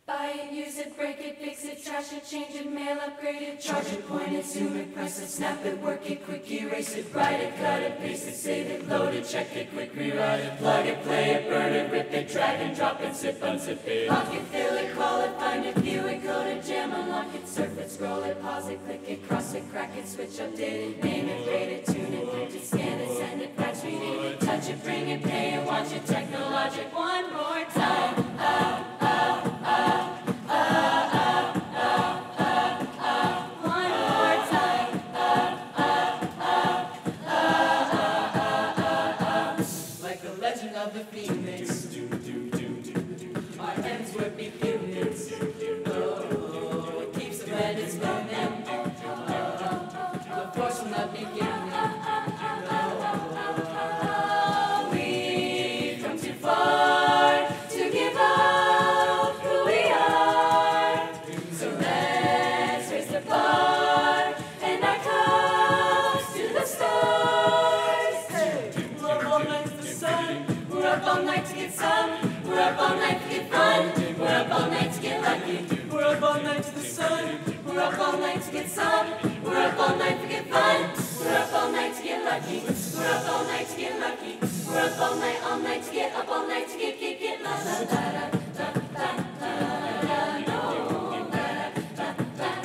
Buy it, use it, break it, fix it, trash it, change it, mail, upgrade it, charge it, point it, zoom it, press it, snap it, work it, quick erase it, write it, cut it, paste it, save it, load it, check it, quick rewrite it, plug it, play it, burn it, rip it, drag and drop it, zip, unzip it, lock it, fill it, call it, find it, view it, code it, jam, unlock it, surf it, scroll it, pause it, click it, cross it, crack it, switch, update it, name it, rate it, tune it, print it, scan it, send it, fax, read it, touch it, bring it, pay it, watch it, technologic, one more time. Of the Phoenix, our ends would be units. Oh, it keeps the red is moving. The force from the beginning. Oh, we've come too far to give up who we are. So let's raise the bar and our cups to the stars. Hey, we're all nice the sun. We're up all night to get sun. We're up all night to get fun. We're up all night to get lucky. We're up all night to the sun. We're up all night to get sun. We're up all night to get fun. We're up all night to get lucky. We're up all night to get lucky. We're up all night to get up all night to get la la la la la la la no la la la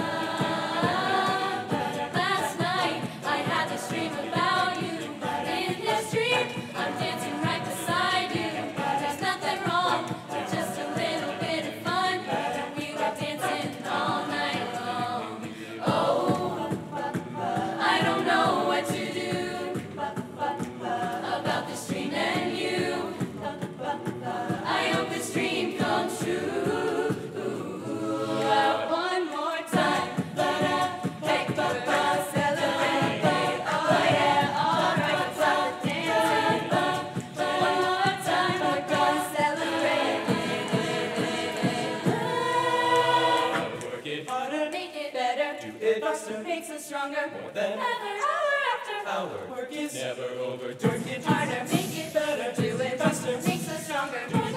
la. Last night I had this dream about you. In this dream I'm dancing right beside you. There's nothing wrong with just a little bit of fun. We were dancing all night long. Oh, I don't know what to do about this dream and you. I hope this dream comes true. One more time. Hey, celebrate. Oh yeah, all right, so dancing. One more time, we're gonna celebrate. Work it harder, Make it better, do it faster, makes us stronger. more than Hour after our work is never over. Work it harder, make it better, do it faster, makes us stronger.